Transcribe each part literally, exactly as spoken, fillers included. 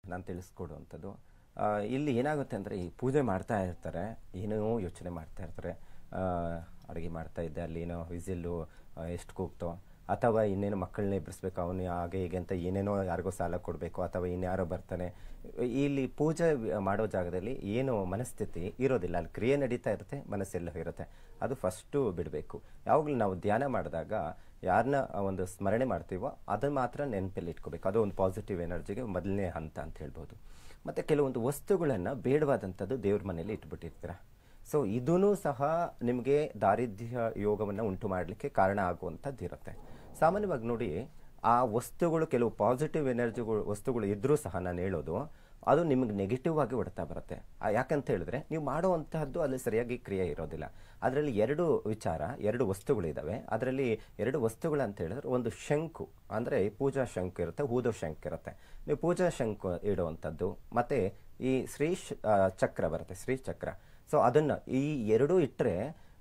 ನಾನು ತಿಳಿಸ್ಕೊಡುವಂಥದ್ದು. ಇಲ್ಲಿ ಏನಾಗುತ್ತೆ ಅಂದರೆ, ಈ ಪೂಜೆ ಮಾಡ್ತಾ ಇರ್ತಾರೆ, ಏನೋ ಯೋಚನೆ ಮಾಡ್ತಾ ಇರ್ತಾರೆ. ಅಡುಗೆ ಮಾಡ್ತಾ ಇದ್ದೆ, ಅಲ್ಲಿ ಏನೋ ವಿಸಿಲ್ಲು ಎಷ್ಟು ಕೂಗ್ತೋ, ಅಥವಾ ಇನ್ನೇನು ಮಕ್ಕಳನ್ನ ಎಬ್ಬರಿಸ್ಬೇಕು, ಅವನು ಹಾಗೆ ಹೀಗೆ ಅಂತ ಏನೇನೋ ಯಾರಿಗೋ ಸಾಲ ಕೊಡಬೇಕು, ಅಥವಾ ಇನ್ಯಾರೋ ಬರ್ತಾನೆ. ಇಲ್ಲಿ ಪೂಜೆ ಮಾಡೋ ಜಾಗದಲ್ಲಿ ಏನು ಮನಸ್ಥಿತಿ ಇರೋದಿಲ್ಲ, ಅಲ್ಲಿ ಕ್ರಿಯೆ ನಡೀತಾ ಇರುತ್ತೆ, ಮನಸ್ಸೆಲ್ಲ ಇರುತ್ತೆ. ಅದು ಫಸ್ಟು ಬಿಡಬೇಕು. ಯಾವಾಗಲೂ ನಾವು ಧ್ಯಾನ ಮಾಡಿದಾಗ ಯಾರನ್ನ ಒಂದು ಸ್ಮರಣೆ ಮಾಡ್ತೀವೋ ಅದನ್ನು ಮಾತ್ರ ನೆನಪಲ್ಲಿ ಇಟ್ಕೋಬೇಕು. ಅದು ಒಂದು ಪಾಸಿಟಿವ್ ಎನರ್ಜಿಗೆ ಮೊದಲನೇ ಹಂತ ಅಂತ ಹೇಳ್ಬೋದು. ಮತ್ತು ಕೆಲವೊಂದು ವಸ್ತುಗಳನ್ನು ಬೇಡವಾದಂಥದ್ದು ದೇವ್ರ ಮನೇಲಿ ಇಟ್ಬಿಟ್ಟಿರ್ತೀರ. ಸೊ ಇದೂ ಸಹ ನಿಮಗೆ ದಾರಿದ್ರ್ಯ ಯೋಗವನ್ನು ಉಂಟು ಮಾಡಲಿಕ್ಕೆ ಕಾರಣ ಆಗುವಂಥದ್ದು ಇರುತ್ತೆ. ಸಾಮಾನ್ಯವಾಗಿ ನೋಡಿ, ಆ ವಸ್ತುಗಳು ಕೆಲವು ಪಾಸಿಟಿವ್ ಎನರ್ಜಿಗಳು ವಸ್ತುಗಳು ಇದ್ದರೂ ಸಹ ನಾನು ಹೇಳೋದು ಅದು ನಿಮಗೆ ನೆಗೆಟಿವ್ ಆಗಿ ಹೊಡ್ತಾ ಬರುತ್ತೆ. ಯಾಕಂತ ಹೇಳಿದ್ರೆ, ನೀವು ಮಾಡುವಂತಹದ್ದು ಅಲ್ಲಿ ಸರಿಯಾಗಿ ಕ್ರಿಯೆ ಇರೋದಿಲ್ಲ. ಅದರಲ್ಲಿ ಎರಡು ವಿಚಾರ, ಎರಡು ವಸ್ತುಗಳಿದ್ದಾವೆ. ಅದರಲ್ಲಿ ಎರಡು ವಸ್ತುಗಳು ಅಂತ ಹೇಳಿದ್ರೆ, ಒಂದು ಶಂಕು ಅಂದರೆ ಪೂಜಾ ಶಂಕು ಇರುತ್ತೆ, ಊದೋ ಶಂಕು ಇರುತ್ತೆ. ನೀವು ಪೂಜಾ ಶಂಕು ಇಡುವಂಥದ್ದು ಮತ್ತು ಈ ಶ್ರೀ ಚಕ್ರ ಬರುತ್ತೆ, ಶ್ರೀ ಚಕ್ರ. ಸೊ ಅದನ್ನು ಈ ಎರಡೂ ಇಟ್ಟರೆ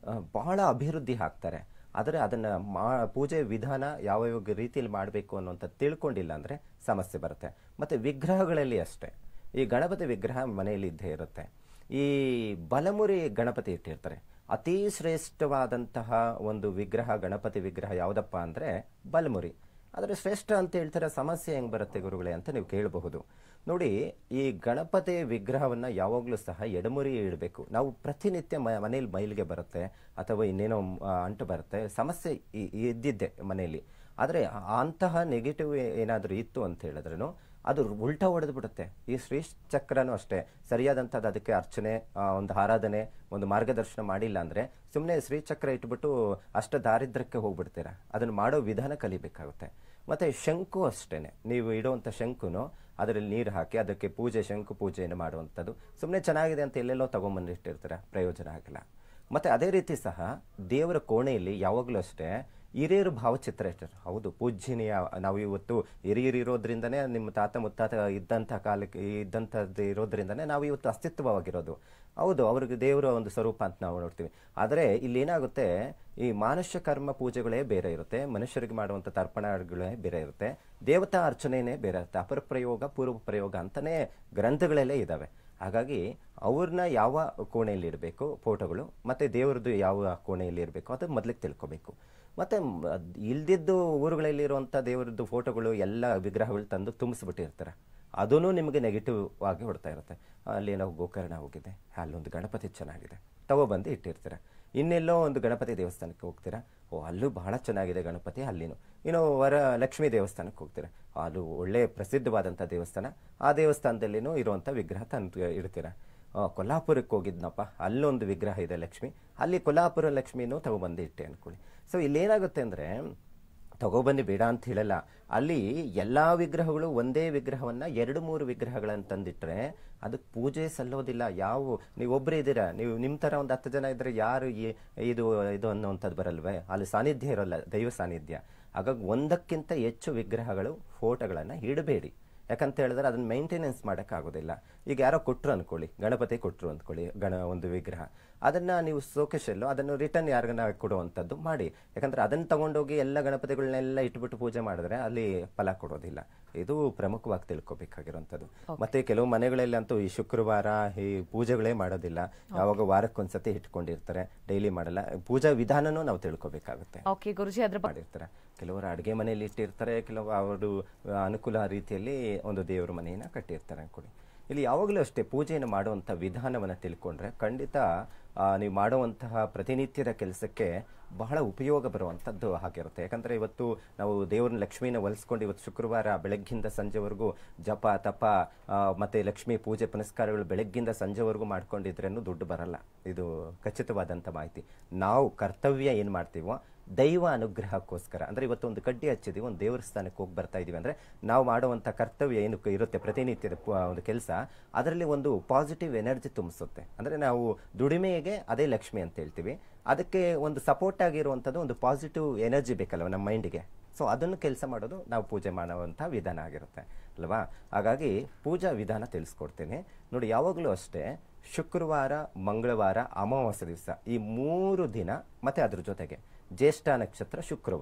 ಬಹಳ ಅಭಿವೃದ್ಧಿ ಆಗ್ತಾರೆ. ಆದರೆ ಅದನ್ನು ಮಾ ಪೂಜೆ ವಿಧಾನ ಯಾವ ಯಾವ ರೀತಿಯಲ್ಲಿ ಮಾಡಬೇಕು ಅನ್ನೋಂಥದ್ದು ತಿಳ್ಕೊಂಡಿಲ್ಲ ಅಂದರೆ ಸಮಸ್ಯೆ ಬರುತ್ತೆ. ಮತ್ತು ವಿಗ್ರಹಗಳಲ್ಲಿ ಅಷ್ಟೇ, ಈ ಗಣಪತಿ ವಿಗ್ರಹ ಮನೆಯಲ್ಲಿ ಇದ್ದೇ ಇರುತ್ತೆ. ಈ ಬಲಮುರಿ ಗಣಪತಿ ಇಟ್ಟಿರ್ತಾರೆ. ಅತಿ ಶ್ರೇಷ್ಠವಾದಂತಹ ಒಂದು ವಿಗ್ರಹ, ಗಣಪತಿ ವಿಗ್ರಹ ಯಾವುದಪ್ಪ ಅಂದರೆ ಬಲಮುರಿ. ಆದರೆ ಶ್ರೇಷ್ಠ ಅಂತ ಹೇಳ್ತಾರೆ, ಸಮಸ್ಯೆ ಹೆಂಗೆ ಬರುತ್ತೆ ಗುರುಗಳೇ ಅಂತ ನೀವು ಕೇಳಬಹುದು. ನೋಡಿ, ಈ ಗಣಪತಿ ವಿಗ್ರಹವನ್ನು ಯಾವಾಗಲೂ ಸಹ ಎಡಮುರಿ ಇಡಬೇಕು. ನಾವು ಪ್ರತಿನಿತ್ಯ ಮ ಮನೇಲಿ ಮೈಲಿಗೆ ಬರುತ್ತೆ ಅಥವಾ ಇನ್ನೇನೋ ಅಂಟು ಬರುತ್ತೆ, ಸಮಸ್ಯೆ ಇದ್ದಿದ್ದೆ ಮನೆಯಲ್ಲಿ. ಆದರೆ ಅಂತಹ ನೆಗೆಟಿವ್ ಏನಾದರೂ ಇತ್ತು ಅಂತ ಹೇಳಿದ್ರೂ ಅದು ಉಲ್ಟಾ ಹೊಡೆದು ಬಿಡುತ್ತೆ. ಈ ಶ್ರೀ ಚಕ್ರನೂ ಅಷ್ಟೇ, ಸರಿಯಾದಂಥದ್ದು ಅದಕ್ಕೆ ಅರ್ಚನೆ, ಒಂದು ಆರಾಧನೆ, ಒಂದು ಮಾರ್ಗದರ್ಶನ ಮಾಡಿಲ್ಲ ಅಂದರೆ ಸುಮ್ಮನೆ ಶ್ರೀಚಕ್ರ ಇಟ್ಬಿಟ್ಟು ಅಷ್ಟ ದಾರಿದ್ರ್ಯಕ್ಕೆ ಹೋಗ್ಬಿಡ್ತೀರ. ಅದನ್ನು ಮಾಡೋ ವಿಧಾನ ಕಲಿಬೇಕಾಗುತ್ತೆ. ಮತ್ತು ಶಂಕು ಅಷ್ಟೇ, ನೀವು ಇಡುವಂಥ ಶಂಕುನು ಅದರಲ್ಲಿ ನೀರು ಹಾಕಿ ಅದಕ್ಕೆ ಪೂಜೆ, ಶಂಕು ಪೂಜೆಯನ್ನು ಮಾಡುವಂಥದ್ದು. ಸುಮ್ಮನೆ ಚೆನ್ನಾಗಿದೆ ಅಂತ ಎಲ್ಲೆಲ್ಲೋ ತೊಗೊಂಬಂದಿಟ್ಟಿರ್ತೀರ, ಪ್ರಯೋಜನ ಆಗಿಲ್ಲ. ಮತ್ತು ಅದೇ ರೀತಿ ಸಹ ದೇವರ ಕೋಣೆಯಲ್ಲಿ ಯಾವಾಗಲೂ ಅಷ್ಟೇ ಹಿರಿಯರು ಭಾವಚಿತ್ರ ಇರ್ತಾರೆ. ಹೌದು, ಪೂಜ್ಯನೀಯ. ನಾವು ಇವತ್ತು ಹಿರಿಯರು ಇರೋದ್ರಿಂದನೇ, ನಿಮ್ಮ ತಾತ ಮುತ್ತಾತ ಇದ್ದಂಥ ಕಾಲಕ್ಕೆ ಇದ್ದಂಥದ್ದು ಇರೋದ್ರಿಂದನೇ ನಾವು ಇವತ್ತು ಅಸ್ತಿತ್ವವಾಗಿರೋದು. ಹೌದು, ಅವ್ರಿಗೆ ದೇವರ ಒಂದು ಸ್ವರೂಪ ಅಂತ ನಾವು ನೋಡ್ತೀವಿ. ಆದರೆ ಇಲ್ಲಿ ಏನಾಗುತ್ತೆ, ಈ ಮಾನುಷ್ಯ ಕರ್ಮ ಪೂಜೆಗಳೇ ಬೇರೆ ಇರುತ್ತೆ, ಮನುಷ್ಯರಿಗೆ ಮಾಡುವಂಥ ತರ್ಪಣಗಳೇ ಬೇರೆ ಇರುತ್ತೆ, ದೇವತಾ ಅರ್ಚನೆಯೇ ಬೇರೆ ಇರುತ್ತೆ. ಅಪರ ಪ್ರಯೋಗ, ಪೂರ್ವ ಪ್ರಯೋಗ ಅಂತಲೇ ಗ್ರಂಥಗಳಲ್ಲೇ ಇದ್ದಾವೆ. ಹಾಗಾಗಿ ಅವ್ರನ್ನ ಯಾವ ಕೋಣೆಯಲ್ಲಿ ಇಡಬೇಕು ಫೋಟೋಗಳು, ಮತ್ತು ದೇವ್ರದ್ದು ಯಾವ ಕೋಣೆಯಲ್ಲಿ ಇರಬೇಕು ಅದು ಮೊದಲಿಗೆ ತಿಳ್ಕೊಬೇಕು. ಮತ್ತು ಇಲ್ದಿದ್ದು ಊರುಗಳಲ್ಲಿರುವಂಥ ದೇವರದ್ದು ಫೋಟೋಗಳು ಎಲ್ಲ ವಿಗ್ರಹಗಳು ತಂದು ತುಂಬಿಸ್ಬಿಟ್ಟಿರ್ತಾರೆ. ಅದೂ ನಿಮಗೆ ನೆಗೆಟಿವ್ ಆಗಿ ಹೊಡ್ತಾ ಇರುತ್ತೆ. ಅಲ್ಲಿ ನಾವು ಗೋಕರ್ಣ ಹೋಗಿದೆ, ಅಲ್ಲೊಂದು ಗಣಪತಿ ಚೆನ್ನಾಗಿದೆ, ತಗೊಬಂದು ಇಟ್ಟಿರ್ತಾರೆ. ಇನ್ನೆಲ್ಲೋ ಒಂದು ಗಣಪತಿ ದೇವಸ್ಥಾನಕ್ಕೆ ಹೋಗ್ತೀರಾ, ಓ ಅಲ್ಲೂ ಬಹಳ ಚೆನ್ನಾಗಿದೆ ಗಣಪತಿ, ಅಲ್ಲಿನೂ. ಇನ್ನು ವರ ಲಕ್ಷ್ಮೀ ದೇವಸ್ಥಾನಕ್ಕೆ ಹೋಗ್ತೀರಾ, ಅದು ಒಳ್ಳೆ ಪ್ರಸಿದ್ಧವಾದಂಥ ದೇವಸ್ಥಾನ, ಆ ದೇವಸ್ಥಾನದಲ್ಲಿನೂ ಇರುವಂಥ ವಿಗ್ರಹ ತಂದು ಇಡ್ತೀರಾ. ಕೊಲ್ಹಾಪುರಕ್ಕೆ ಹೋಗಿದ್ನಪ್ಪ, ಅಲ್ಲೊಂದು ವಿಗ್ರಹ ಇದೆ ಲಕ್ಷ್ಮಿ, ಅಲ್ಲಿ ಕೊಲ್ಹಾಪುರ ಲಕ್ಷ್ಮಿನೂ ತಗೊಬಂದು ಇಟ್ಟೆ ಅಂದ್ಕೊಳ್ಳಿ. ಸೊ ಇಲ್ಲೇನಾಗುತ್ತೆ ಅಂದರೆ, ತಗೊಬನ್ನಿ ಬೇಡ ಅಂತ ಹೇಳಲ್ಲ, ಅಲ್ಲಿ ಎಲ್ಲ ವಿಗ್ರಹಗಳು ಒಂದೇ ವಿಗ್ರಹವನ್ನು ಎರಡು ಮೂರು ವಿಗ್ರಹಗಳನ್ನು ತಂದಿಟ್ಟರೆ ಅದಕ್ಕೆ ಪೂಜೆ ಸಲ್ಲೋದಿಲ್ಲ. ಯಾವ ನೀವೊಬ್ಬರೇ ಇದ್ದೀರಾ, ನೀವು ನಿಮ್ಮ ಥರ ಒಂದು ಹತ್ತು ಜನ ಇದ್ದರೆ ಯಾರು ಇದು ಇದು ಅನ್ನೋವಂಥದ್ದು ಬರಲ್ವೇ, ಅಲ್ಲಿ ಸಾನ್ನಿಧ್ಯ ಇರೋಲ್ಲ, ದೈವ ಸಾನ್ನಿಧ್ಯ. ಹಾಗಾಗಿ ಒಂದಕ್ಕಿಂತ ಹೆಚ್ಚು ವಿಗ್ರಹಗಳು, ಫೋಟೋಗಳನ್ನು ಇಡಬೇಡಿ. ಯಾಕಂತ ಹೇಳಿದ್ರೆ ಅದನ್ನ ಮೇಂಟೆನೆನ್ಸ್ ಮಾಡೋಕ್ಕಾಗೋದಿಲ್ಲ. ಈಗ ಯಾರೋ ಕೊಟ್ಟರು ಅಂದ್ಕೊಳ್ಳಿ, ಗಣಪತಿ ಕೊಟ್ಟರು ಅಂದ್ಕೊಳ್ಳಿ, ಗಣ ಒಂದು ವಿಗ್ರಹ, ಅದನ್ನು ನೀವು ಸೋಕೇಶಲ್ಲೋ ಅದನ್ನು ರಿಟರ್ನ್ ಯಾರಿಗನ್ನ ಕೊಡುವಂಥದ್ದು ಮಾಡಿ. ಯಾಕಂದರೆ ಅದನ್ನು ತೊಗೊಂಡೋಗಿ ಎಲ್ಲ ಗಣಪತಿಗಳನ್ನೆಲ್ಲ ಇಟ್ಬಿಟ್ಟು ಪೂಜೆ ಮಾಡಿದ್ರೆ ಅಲ್ಲಿ ಫಲ ಕೊಡೋದಿಲ್ಲ. ಇದು ಪ್ರಮುಖವಾಗಿ ತಿಳ್ಕೊಬೇಕಾಗಿರೋಂಥದ್ದು. ಮತ್ತು ಕೆಲವು ಮನೆಗಳಲ್ಲಿ ಅಂತೂ ಈ ಶುಕ್ರವಾರ ಈ ಪೂಜೆಗಳೇ ಮಾಡೋದಿಲ್ಲ, ಯಾವಾಗ ವಾರಕ್ಕೊಂದ್ಸತಿ ಇಟ್ಕೊಂಡಿರ್ತಾರೆ, ಡೈಲಿ ಮಾಡಲ್ಲ. ಪೂಜಾ ವಿಧಾನನೂ ನಾವು ತಿಳ್ಕೊಬೇಕಾಗುತ್ತೆ. ಮಾಡಿರ್ತಾರೆ ಕೆಲವರು ಅಡುಗೆ ಮನೆಯಲ್ಲಿ ಇಟ್ಟಿರ್ತಾರೆ, ಕೆಲವು ಅವರು ಅನುಕೂಲ ರೀತಿಯಲ್ಲಿ ಒಂದು ದೇವರ ಮನೆಯನ್ನು ಕಟ್ಟಿರ್ತಾರೆ ಅನ್ಕೊಳ್ಳಿ. ಇಲ್ಲಿ ಯಾವಾಗಲೂ ಅಷ್ಟೇ ಪೂಜೆಯನ್ನು ಮಾಡುವಂಥ ವಿಧಾನವನ್ನು ತಿಳ್ಕೊಂಡ್ರೆ ಖಂಡಿತ ನೀವು ಮಾಡುವಂತಹ ಪ್ರತಿನಿತ್ಯದ ಕೆಲಸಕ್ಕೆ ಬಹಳ ಉಪಯೋಗ ಬರುವಂಥದ್ದು ಆಗಿರುತ್ತೆ. ಯಾಕಂದರೆ ಇವತ್ತು ನಾವು ದೇವ್ರನ್ನ ಲಕ್ಷ್ಮೀನ ಒಲಿಸ್ಕೊಂಡು ಇವತ್ತು ಶುಕ್ರವಾರ ಬೆಳಗ್ಗಿಂದ ಸಂಜೆವರೆಗೂ ಜಪ ತಪ ಮತ್ತು ಲಕ್ಷ್ಮೀ ಪೂಜೆ ಪುನಸ್ಕಾರಗಳು ಬೆಳಗ್ಗಿಂದ ಸಂಜೆವರೆಗೂ ಮಾಡ್ಕೊಂಡಿದ್ರೇನು ದುಡ್ಡು ಬರಲ್ಲ. ಇದು ಖಚಿತವಾದಂಥ ಮಾಹಿತಿ. ನಾವು ಕರ್ತವ್ಯ ಏನು ಮಾಡ್ತೀವೋ ದೈವ ಅನುಗ್ರಹಕ್ಕೋಸ್ಕರ, ಅಂದರೆ ಇವತ್ತು ಒಂದು ಕಡ್ಡಿ ಹಚ್ಚಿದೀವಿ, ಒಂದು ದೇವರ ಸ್ಥಾನಕ್ಕೆ ಹೋಗಿ ಬರ್ತಾ ಇದೀವಿ ಅಂದರೆ ನಾವು ಮಾಡುವಂಥ ಕರ್ತವ್ಯ ಏನು ಇರುತ್ತೆ ಪ್ರತಿನಿತ್ಯದ ಒಂದು ಕೆಲಸ, ಅದರಲ್ಲಿ ಒಂದು ಪಾಸಿಟಿವ್ ಎನರ್ಜಿ ತುಂಬಿಸುತ್ತೆ. ಅಂದರೆ ನಾವು ದುಡಿಮೆಗೆ ಅದೇ ಲಕ್ಷ್ಮಿ ಅಂತ ಹೇಳ್ತೀವಿ, ಅದಕ್ಕೆ ಒಂದು ಸಪೋರ್ಟ್ ಆಗಿರುವಂಥದ್ದು ಒಂದು ಪಾಸಿಟಿವ್ ಎನರ್ಜಿ ಬೇಕಲ್ವ ನಮ್ಮ ಮೈಂಡಿಗೆ. ಸೊ ಅದನ್ನು ಕೆಲಸ ಮಾಡೋದು ನಾವು ಪೂಜೆ ಮಾಡುವಂಥ ವಿಧಾನ ಆಗಿರುತ್ತೆ ಅಲ್ವಾ. ಹಾಗಾಗಿ ಪೂಜಾ ವಿಧಾನ ತಿಳಿಸ್ಕೊಡ್ತೇನೆ ನೋಡಿ. ಯಾವಾಗಲೂ ಅಷ್ಟೇ ಶುಕ್ರವಾರ, ಮಂಗಳವಾರ, ಅಮಾವಾಸ್ಯೆ ದಿವಸ, ಈ ಮೂರು ದಿನ, ಮತ್ತು ಅದ್ರ ಜೊತೆಗೆ ಜ್ಯೇಷ್ಠ ನಕ್ಷತ್ರ ಶುಕ್ರವಾರ,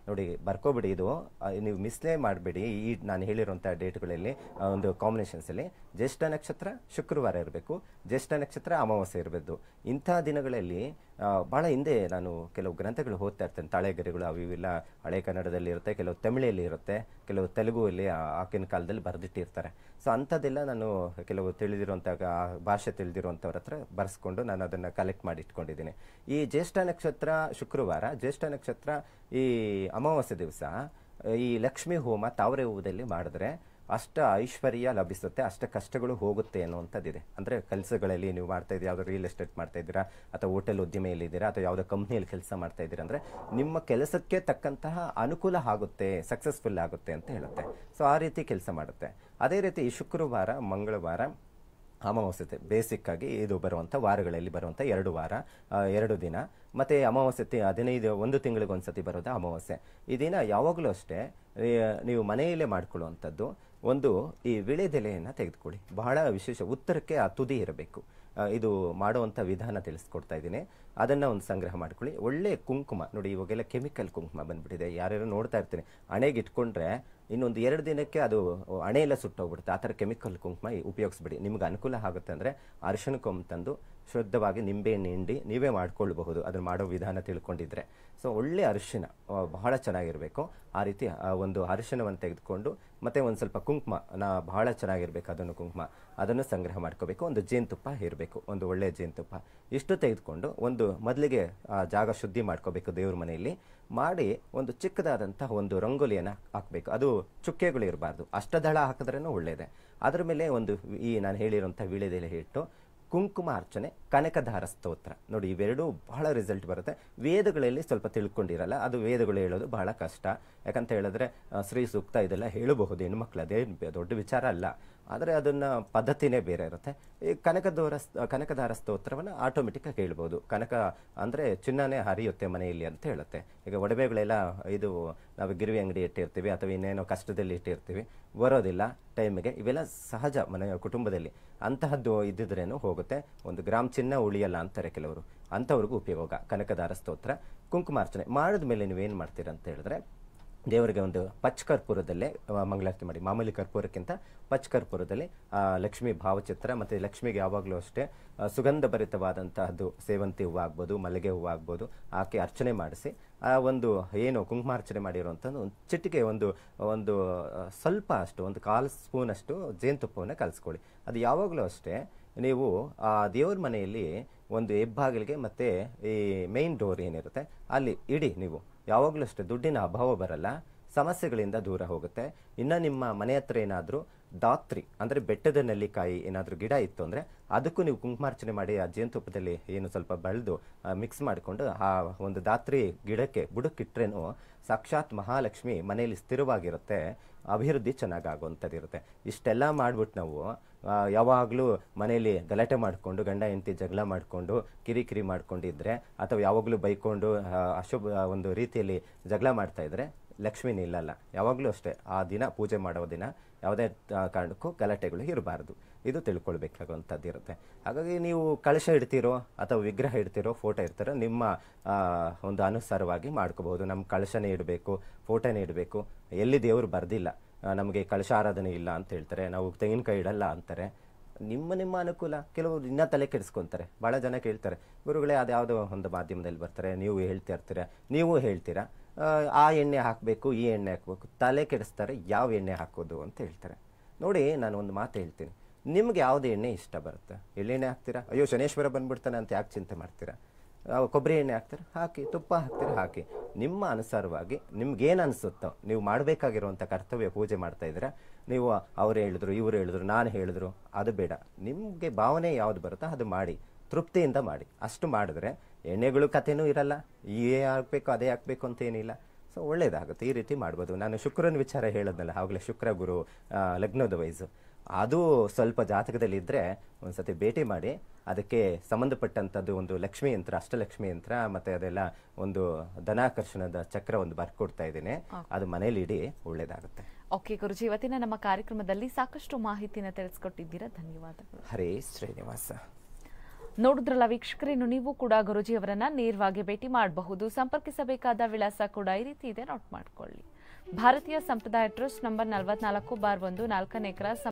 ನೋಡಿ ಬರ್ಕೋಬಿಡಿ, ಇದು ನೀವು ಮಿಸ್ಲೇ ಮಾಡಬೇಡಿ. ಈ ನಾನು ಹೇಳಿರುವಂಥ ಡೇಟ್ಗಳಲ್ಲಿ ಒಂದು ಕಾಂಬಿನೇಷನ್ಸಲ್ಲಿ ಜ್ಯೇಷ್ಠ ನಕ್ಷತ್ರ ಶುಕ್ರವಾರ ಇರಬೇಕು, ಜ್ಯೇಷ್ಠ ನಕ್ಷತ್ರ ಅಮಾವಾಸ್ಯೆ ಇರಬೇಕು. ಇಂಥ ದಿನಗಳಲ್ಲಿ ಭಾಳ ಹಿಂದೆ ನಾನು ಕೆಲವು ಗ್ರಂಥಗಳು ಓದ್ತಾ ಇರ್ತೇನೆ, ತಾಳೆಗರಿಗಳು ಅವು ಇವೆಲ್ಲ ಹಳೆ ಕನ್ನಡದಲ್ಲಿ ಇರುತ್ತೆ, ಕೆಲವು ತಮಿಳಲ್ಲಿ ಇರುತ್ತೆ, ಕೆಲವು ತೆಲುಗುವಲ್ಲಿ ಆಗಿನ ಕಾಲದಲ್ಲಿ ಬರೆದಿಟ್ಟಿರ್ತಾರೆ. ಸೊ ಅಂಥದ್ದೆಲ್ಲ ನಾನು ಕೆಲವು ತಿಳಿದಿರುವಂಥ ಭಾಷೆ ತಿಳಿದಿರುವಂಥವ್ರ ಹತ್ರ ಬರೆಸ್ಕೊಂಡು ನಾನು ಅದನ್ನು ಕಲೆಕ್ಟ್ ಮಾಡಿ ಇಟ್ಕೊಂಡಿದ್ದೀನಿ. ಈ ಜ್ಯೇಷ್ಠ ನಕ್ಷತ್ರ ಶುಕ್ರವಾರ, ಜ್ಯೇಷ್ಠ ನಕ್ಷತ್ರ ಈ ಅಮಾವಾಸ್ಯೆ ದಿವಸ ಈ ಲಕ್ಷ್ಮೀ ಹೋಮ ತಾವರೆ ಹೂವದಲ್ಲಿ ಮಾಡಿದ್ರೆ ಅಷ್ಟ ಐಶ್ವರ್ಯ ಲಭಿಸುತ್ತೆ, ಅಷ್ಟ ಕಷ್ಟಗಳು ಹೋಗುತ್ತೆ ಅನ್ನುವಂಥದ್ದಿದೆ. ಅಂದರೆ ಕೆಲಸಗಳಲ್ಲಿ ನೀವು ಮಾಡ್ತಾ ಇದ್ದೀರಾ, ಯಾವುದೋ ರಿಯಲ್ ಎಸ್ಟೇಟ್ ಮಾಡ್ತಾ ಇದ್ದೀರಾ, ಅಥವಾ ಹೋಟೆಲ್ ಉದ್ಯಮೆಯಲ್ಲಿ ಇದ್ದೀರಾ, ಅಥವಾ ಯಾವುದೋ ಕಂಪ್ನಿಯಲ್ಲಿ ಕೆಲಸ ಮಾಡ್ತಾ ಇದ್ದೀರಾ ಅಂದರೆ ನಿಮ್ಮ ಕೆಲಸಕ್ಕೆ ತಕ್ಕಂತಹ ಅನುಕೂಲ ಆಗುತ್ತೆ, ಸಕ್ಸಸ್ಫುಲ್ ಆಗುತ್ತೆ ಅಂತ ಹೇಳುತ್ತೆ. ಸೊ ಆ ರೀತಿ ಕೆಲಸ ಮಾಡುತ್ತೆ. ಅದೇ ರೀತಿ ಶುಕ್ರವಾರ, ಮಂಗಳವಾರ, ಅಮಾವಾಸ್ಯೆ ಬೇಸಿಕ್ ಆಗಿ ಇದು ಬರುವಂಥ ವಾರಗಳಲ್ಲಿ ಬರುವಂಥ ಎರಡು ವಾರ ಎರಡು ದಿನ, ಮತ್ತು ಅಮಾವಾಸ್ಯೆ ಹದಿನೈದು ಒಂದು ತಿಂಗಳಿಗೆ ಒಂದ್ಸತಿ ಬರೋದು ಅಮಾವಾಸ್ಯೆ. ಈ ದಿನ ಯಾವಾಗಲೂ ಅಷ್ಟೇ ನೀವು ಮನೆಯಲ್ಲೇ ಮಾಡ್ಕೊಳ್ಳುವಂಥದ್ದು. ಒಂದು ಈ ವಿಳೆದೆಲೆಯನ್ನು ತೆಗೆದುಕೊಳ್ಳಿ, ಬಹಳ ವಿಶೇಷ, ಉತ್ತರಕ್ಕೆ ಆ ತುದಿ ಇರಬೇಕು. ಇದು ಮಾಡುವಂಥ ವಿಧಾನ ತಿಳಿಸ್ಕೊಡ್ತಾ ಇದ್ದೀನಿ, ಅದನ್ನು ಒಂದು ಸಂಗ್ರಹ ಮಾಡ್ಕೊಳ್ಳಿ. ಒಳ್ಳೆ ಕುಂಕುಮ ನೋಡಿ, ಇವಾಗೆಲ್ಲ ಕೆಮಿಕಲ್ ಕುಂಕುಮ ಬಂದ್ಬಿಟ್ಟಿದೆ, ಯಾರ್ಯಾರು ನೋಡ್ತಾ ಇರ್ತೀನಿ, ಹಣೆಗೆ ಇಟ್ಕೊಂಡ್ರೆ ಇನ್ನೊಂದು ಎರಡು ದಿನಕ್ಕೆ ಅದು ಹಣೆ ಎಲ್ಲ ಸುಟ್ಟೋಗ್ಬಿಡುತ್ತೆ. ಆ ಥರ ಕೆಮಿಕಲ್ ಕುಂಕುಮ ಉಪಯೋಗಿಸ್ಬಿಡಿ. ನಿಮ್ಗೆ ಅನುಕೂಲ ಆಗುತ್ತೆ ಅಂದರೆ ಅರಿಶಿನ ಕೊಂಬು ತಂದು ಶುದ್ಧವಾಗಿ ನಿಂಬೆಹಣ್ಣು ಹಿಂಡಿ ನೀವೇ ಮಾಡ್ಕೊಳ್ಬಹುದು, ಅದನ್ನು ಮಾಡೋ ವಿಧಾನ ತಿಳ್ಕೊಂಡಿದ್ರೆ. ಸೊ ಒಳ್ಳೆ ಅರಿಶಿನ ಬಹಳ ಚೆನ್ನಾಗಿರಬೇಕು. ಆ ರೀತಿ ಒಂದು ಅರಿಶಿನವನ್ನು ತೆಗೆದುಕೊಂಡು ಮತ್ತು ಒಂದು ಸ್ವಲ್ಪ ಕುಂಕುಮ ನಾ ಬಹಳ ಚೆನ್ನಾಗಿರ್ಬೇಕು, ಅದನ್ನು ಕುಂಕುಮ ಅದನ್ನು ಸಂಗ್ರಹ ಮಾಡ್ಕೋಬೇಕು. ಒಂದು ಜೇನುತುಪ್ಪ ಇರಬೇಕು, ಒಂದು ಒಳ್ಳೆಯ ಜೇನುತುಪ್ಪ. ಇಷ್ಟು ತೆಗೆದುಕೊಂಡು ಒಂದು ಮೊದಲಿಗೆ ಜಾಗ ಶುದ್ಧಿ ಮಾಡ್ಕೋಬೇಕು, ದೇವ್ರ ಮನೆಯಲ್ಲಿ ಮಾಡಿ ಒಂದು ಚಿಕ್ಕದಾದಂಥ ಒಂದು ರಂಗೋಲಿಯನ್ನು ಹಾಕಬೇಕು. ಅದು ಚುಕ್ಕೆಗಳು ಇರಬಾರ್ದು, ಅಷ್ಟದಳ ಹಾಕಿದ್ರೂ ಒಳ್ಳೆಯದೇ. ಅದರ ಮೇಲೆ ಒಂದು ಈ ನಾನು ಹೇಳಿರುವಂಥ ವೀಳ್ಯದೆಲೆ ಇಟ್ಟು ಕುಂಕುಮ ಅರ್ಚನೆ, ಕನಕಧಾರ ಸ್ತೋತ್ರ ನೋಡಿ, ಇವೆರಡೂ ಬಹಳ ರಿಸಲ್ಟ್ ಬರುತ್ತೆ. ವೇದಗಳಲ್ಲಿ ಸ್ವಲ್ಪ ತಿಳ್ಕೊಂಡಿರಲ್ಲ, ಅದು ವೇದಗಳು ಹೇಳೋದು ಬಹಳ ಕಷ್ಟ. ಯಾಕಂತ ಹೇಳಿದ್ರೆ ಶ್ರೀ ಸೂಕ್ತ ಇದೆಲ್ಲ ಹೇಳಬಹುದು ಹೆಣ್ಮಕ್ಳು, ಅದೇ ದೊಡ್ಡ ವಿಚಾರ ಅಲ್ಲ, ಆದರೆ ಅದನ್ನು ಪದ್ಧತಿನೇ ಬೇರೆ ಇರುತ್ತೆ. ಈ ಕನಕದೋರ ಕನಕಧಾರ ಸ್ತೋತ್ರವನ್ನು ಆಟೋಮೆಟಿಕ್ಕಾಗಿ ಹೇಳ್ಬೋದು. ಕನಕ ಅಂದರೆ ಚಿನ್ನನೇ ಹರಿಯುತ್ತೆ ಮನೆಯಲ್ಲಿ ಅಂತ ಹೇಳುತ್ತೆ. ಈಗ ಒಡವೆಗಳೆಲ್ಲ ಇದು ನಾವು ಗಿರಿವಿ ಅಂಗಡಿ ಇಟ್ಟಿರ್ತೀವಿ ಅಥವಾ ಇನ್ನೇನೋ ಕಷ್ಟದಲ್ಲಿ ಇಟ್ಟಿರ್ತೀವಿ, ಬರೋದಿಲ್ಲ ಟೈಮಿಗೆ, ಇವೆಲ್ಲ ಸಹಜ ಮನೆಯ ಕುಟುಂಬದಲ್ಲಿ. ಅಂತಹದ್ದು ಇದ್ದಿದ್ರೇನು ಹೋಗುತ್ತೆ. ಒಂದು ಗ್ರಾಮ್ ಚಿನ್ನ ಉಳಿಯಲ್ಲ ಅಂತಾರೆ ಕೆಲವರು, ಅಂಥವ್ರಿಗೂ ಉಪಯೋಗ ಕನಕಧಾರ ಸ್ತೋತ್ರ. ಕುಂಕುಮಾರ್ಚನೆ ಮಾಡಿದ ಮೇಲೆ ನೀವೇನು ಮಾಡ್ತೀರ ಅಂತ ಹೇಳಿದ್ರೆ, ದೇವರಿಗೆ ಒಂದು ಪಚ್ ಕರ್ಪೂರದಲ್ಲೇ ಮಂಗಳಾರತಿ ಮಾಡಿ. ಮಾಮೂಲಿ ಕರ್ಪೂರಕ್ಕಿಂತ ಪಚ್ ಕರ್ಪೂರದಲ್ಲಿ ಲಕ್ಷ್ಮೀ ಭಾವಚಿತ್ರ, ಮತ್ತು ಲಕ್ಷ್ಮಿಗೆ ಯಾವಾಗಲೂ ಅಷ್ಟೇ ಸುಗಂಧ ಭರಿತವಾದಂತಹದ್ದು ಸೇವಂತಿ ಹೂವು ಆಗ್ಬೋದು, ಮಲ್ಲಿಗೆ ಹೂವು ಆಗ್ಬೋದು ಹಾಕಿ ಅರ್ಚನೆ ಮಾಡಿಸಿ, ಆ ಒಂದು ಏನು ಕುಂಕುಮಾರ್ಚನೆ ಮಾಡಿರುವಂಥದ್ದು ಒಂದು ಚಿಟಿಕೆ ಒಂದು ಒಂದು ಸ್ವಲ್ಪ ಅಷ್ಟು ಒಂದು ಕಾಲು ಸ್ಪೂನಷ್ಟು ಜೇನುತುಪ್ಪವನ್ನು ಕಲಿಸ್ಕೊಳ್ಳಿ. ಅದು ಯಾವಾಗಲೂ ಅಷ್ಟೇ ನೀವು ಆ ದೇವ್ರ ಮನೆಯಲ್ಲಿ ಒಂದು ಹೆಬ್ಬಾಗಿಲಿಗೆ ಮತ್ತು ಈ ಮೇನ್ ಡೋರ್ ಏನಿರುತ್ತೆ ಅಲ್ಲಿ ಇಡಿ. ನೀವು ಯಾವಾಗಲೂ ಅಷ್ಟೇ ದುಡ್ಡಿನ ಅಭಾವ ಬರಲ್ಲ, ಸಮಸ್ಯೆಗಳಿಂದ ದೂರ ಹೋಗುತ್ತೆ. ಇನ್ನು ನಿಮ್ಮ ಮನೆ ಹತ್ರ ಏನಾದರೂ ದಾತ್ರಿ ಅಂದರೆ ಬೆಟ್ಟದ ನೆಲ್ಲಿಕಾಯಿ ಏನಾದರೂ ಗಿಡ ಇತ್ತು ಅಂದರೆ ಅದಕ್ಕೂ ನೀವು ಕುಂಕುಮಾರ್ಚನೆ ಮಾಡಿ ಆ ಜೇನುತುಪ್ಪದಲ್ಲಿ ಏನು ಸ್ವಲ್ಪ ಬೆಳೆದು ಮಿಕ್ಸ್ ಮಾಡಿಕೊಂಡು ಆ ಒಂದು ದಾತ್ರಿ ಗಿಡಕ್ಕೆ ಬುಡಕ್ಕಿಟ್ರೇನು ಸಾಕ್ಷಾತ್ ಮಹಾಲಕ್ಷ್ಮಿ ಮನೆಯಲ್ಲಿ ಸ್ಥಿರವಾಗಿರುತ್ತೆ, ಅಭಿವೃದ್ಧಿ ಚೆನ್ನಾಗಾಗುವಂಥದ್ದು ಇರುತ್ತೆ. ಇಷ್ಟೆಲ್ಲ ಮಾಡ್ಬಿಟ್ಟು ನಾವು ಯಾವಾಗಲೂ ಮನೆಯಲ್ಲಿ ಗಲಾಟೆ ಮಾಡಿಕೊಂಡು ಗಂಡ ಹೆಂಡತಿ ಜಗಳ ಮಾಡಿಕೊಂಡು ಕಿರಿಕಿರಿ ಮಾಡ್ಕೊಂಡಿದ್ರೆ, ಅಥವಾ ಯಾವಾಗಲೂ ಬೈಕೊಂಡು ಅಶುಭ ಒಂದು ರೀತಿಯಲ್ಲಿ ಜಗಳ ಮಾಡ್ತಾ ಇದ್ರೆ ಲಕ್ಷ್ಮಿ ನಿಲ್ಲಲ್ಲ. ಯಾವಾಗಲೂ ಅಷ್ಟೇ ಆ ದಿನ ಪೂಜೆ ಮಾಡೋ ದಿನ ಯಾವುದೇ ಕಾರಣಕ್ಕೂ ಗಲಾಟೆಗಳು ಇರಬಾರ್ದು, ಇದು ತಿಳ್ಕೊಳ್ಬೇಕಾಗುವಂಥದ್ದು ಇರುತ್ತೆ. ಹಾಗಾಗಿ ನೀವು ಕಳಶ ಇಡ್ತೀರೋ ಅಥವಾ ವಿಗ್ರಹ ಇಡ್ತೀರೋ, ಫೋಟೋ ಇಡ್ತೀರೋ, ನಿಮ್ಮ ಒಂದು ಅನುಸಾರವಾಗಿ ಮಾಡ್ಕೋಬಹುದು. ನಮ್ಮ ಕಳಶನೇ ಇಡಬೇಕು, ಫೋಟೋನೇ ಇಡಬೇಕು, ಎಲ್ಲಿ ದೇವರು ಬರ್ದಿಲ್ಲ, ನಮಗೆ ಕಳಶ ಆರಾಧನೆ ಇಲ್ಲ ಅಂತ ಹೇಳ್ತಾರೆ, ನಾವು ತೆಂಗಿನಕಾಯಿ ಇಡಲ್ಲ ಅಂತಾರೆ. ನಿಮ್ಮ ನಿಮ್ಮ ಅನುಕೂಲ. ಕೆಲವರು ಇನ್ನೂ ತಲೆ ಕೆಡಿಸ್ಕೊತಾರೆ. ಭಾಳ ಜನ ಕೇಳ್ತಾರೆ, ಗುರುಗಳೇ ಅದು ಯಾವುದೋ ಒಂದು ಮಾಧ್ಯಮದಲ್ಲಿ ಬರ್ತಾರೆ, ನೀವು ಹೇಳ್ತಾ ಇರ್ತೀರ, ನೀವು ಹೇಳ್ತೀರಾ ಆ ಎಣ್ಣೆ ಹಾಕಬೇಕು, ಈ ಎಣ್ಣೆ ಹಾಕಬೇಕು, ತಲೆ ಕೆಡಿಸ್ತಾರೆ, ಯಾವ ಎಣ್ಣೆ ಹಾಕೋದು ಅಂತ ಹೇಳ್ತಾರೆ. ನೋಡಿ, ನಾನು ಒಂದು ಮಾತು ಹೇಳ್ತೀನಿ, ನಿಮ್ಗೆ ಯಾವುದೇ ಎಣ್ಣೆ ಇಷ್ಟ ಬರುತ್ತೆ, ಎಳ್ಳೆಣ್ಣೆ ಹಾಕ್ತೀರಾ, ಅಯ್ಯೋ ಶನೇಶ್ವರ ಬಂದ್ಬಿಡ್ತಾನೆ ಅಂತ ಯಾಕೆ ಚಿಂತೆ ಮಾಡ್ತೀರಾ? ಕೊಬ್ಬರಿ ಎಣ್ಣೆ ಹಾಕ್ತಾರೆ, ಹಾಕಿ. ತುಪ್ಪ ಹಾಕ್ತೀರಾ, ಹಾಕಿ. ನಿಮ್ಮ ಅನುಸಾರವಾಗಿ ನಿಮ್ಗೇನು ಅನಿಸುತ್ತೋ ನೀವು ಮಾಡಬೇಕಾಗಿರುವಂಥ ಕರ್ತವ್ಯ ಪೂಜೆ ಮಾಡ್ತಾ ಇದ್ದೀರಾ, ನೀವು ಅವ್ರು ಹೇಳಿದ್ರು ಇವ್ರು ಹೇಳಿದ್ರು ನಾನು ಹೇಳಿದ್ರು ಅದು ಬೇಡ. ನಿಮಗೆ ಭಾವನೆ ಯಾವುದು ಬರುತ್ತೋ ಅದು ಮಾಡಿ, ತೃಪ್ತಿಯಿಂದ ಮಾಡಿ. ಅಷ್ಟು ಮಾಡಿದ್ರೆ ಎಣ್ಣೆಗಳು ಕಥೆನೂ ಇರಲ್ಲ, ಏ ಹಾಕಬೇಕು ಅದೇ ಹಾಕಬೇಕು ಅಂತ ಏನಿಲ್ಲ. ಸೊ ಒಳ್ಳೇದಾಗುತ್ತೆ, ಈ ರೀತಿ ಮಾಡ್ಬೋದು. ನಾನು ಶುಕ್ರನ ವಿಚಾರ ಹೇಳೋದ್ನಲ್ಲ ಆವಾಗಲೇ, ಶುಕ್ರ ಗುರು ಲಗ್ನದ ವಯಸ್ಸು ಅದು ಸ್ವಲ್ಪ ಜಾತಕದಲ್ಲಿ ಇದ್ದರೆ ಒಂದು ಸತಿ ಭೇಟಿ ಮಾಡಿ, ಅದಕ್ಕೆ ಸಂಬಂಧಪಟ್ಟಂಥದ್ದು ಒಂದು ಲಕ್ಷ್ಮೀ ಯಂತ್ರ, ಅಷ್ಟಲಕ್ಷ್ಮಿ ಯಂತ್ರ, ಮತ್ತು ಅದೆಲ್ಲ ಒಂದು ಧನಾಕರ್ಷಣದ ಚಕ್ರ ಒಂದು ಬರ್ಕೊಡ್ತಾ ಇದ್ದೀನಿ, ಅದು ಮನೇಲಿ ಇಡಿ, ಒಳ್ಳೇದಾಗುತ್ತೆ. ಓಕೆ ಗುರುಜಿ, ಇವತ್ತಿನ ನಮ್ಮ ಕಾರ್ಯಕ್ರಮದಲ್ಲಿ ಸಾಕಷ್ಟು ಮಾಹಿತಿನ ತಿಳಿಸ್ಕೊಟ್ಟಿದ್ದೀರಾ, ಧನ್ಯವಾದಗಳು. ಹರೇ ಶ್ರೀನಿವಾಸ. ನೋಡಿದ್ರಲ್ಲ ವೀಕ್ಷಕರೇನು, ನೀವು ಕೂಡ ಗುರೂಜಿ ಅವರನ್ನ ನೇರವಾಗಿ ಭೇಟಿ ಮಾಡಬಹುದು. ಸಂಪರ್ಕಿಸಬೇಕಾದ ವಿಳಾಸ ಕೂಡ ಈ ರೀತಿ ಇದೆ, ನೋಟ್ ಮಾಡ್ಕೊಳ್ಳಿ. ಭಾರತೀಯ ಸಂಪ್ರದಾಯ ಟ್ರಸ್ಟ್, ನಂಬರ್ ನಲವತ್ನಾಲ್ಕು ಬಾರ್ ಒಂದು, ನಾಲ್ಕನೇ ಕ್ರಾಸ್,